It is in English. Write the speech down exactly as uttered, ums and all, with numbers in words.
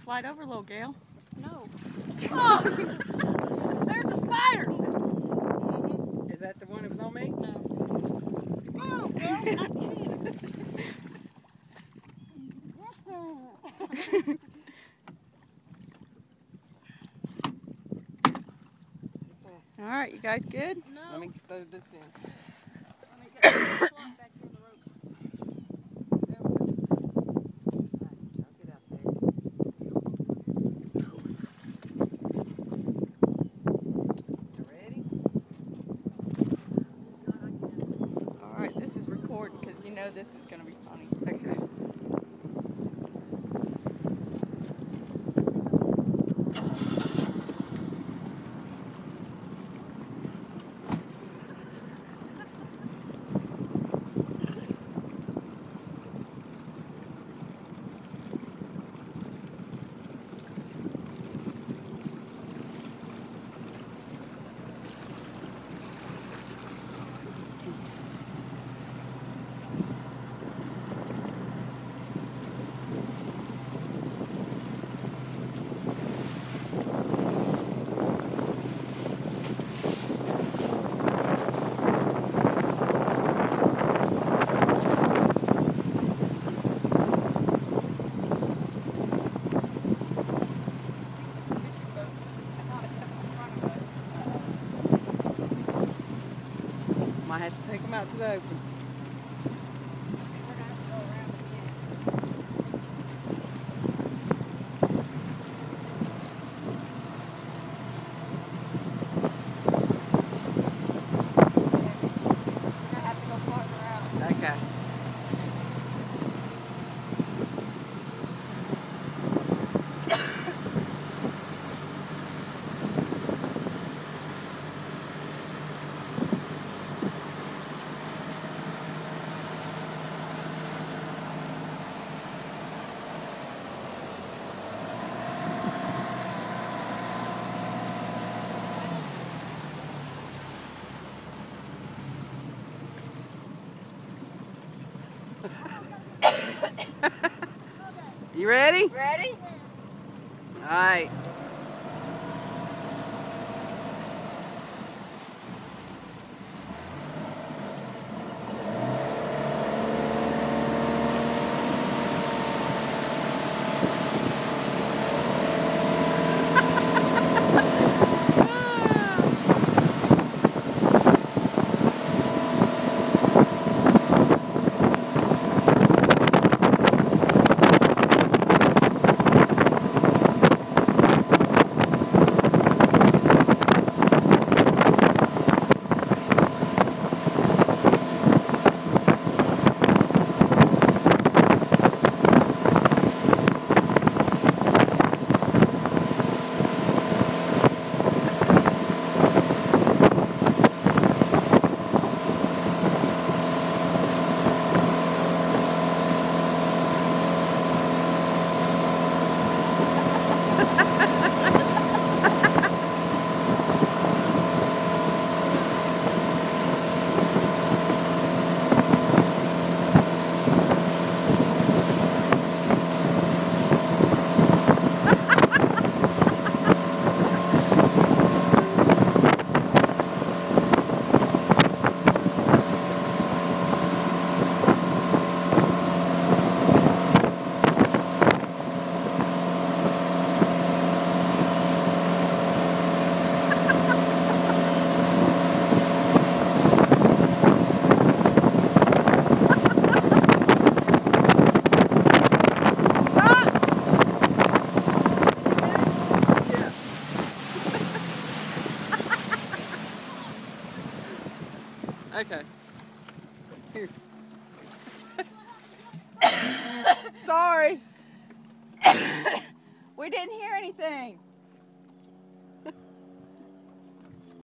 slide over, little Gayle. No. Oh! There's a spider! Mm-hmm. Is that the one that was on me? No. Oh, Gayle! I can't. All right, you guys good? No. Let me throw this in. Let me get the slot back in the rope. There we go. Chuck it out there. You ready? All right, this is recording because you know this is going to be funny. Okay. Might have to take them out to the open. We're going to have to go around it again. We're going to have to go farther out. Okay. You ready? Ready? All right. Okay. Here. Sorry. We didn't hear anything.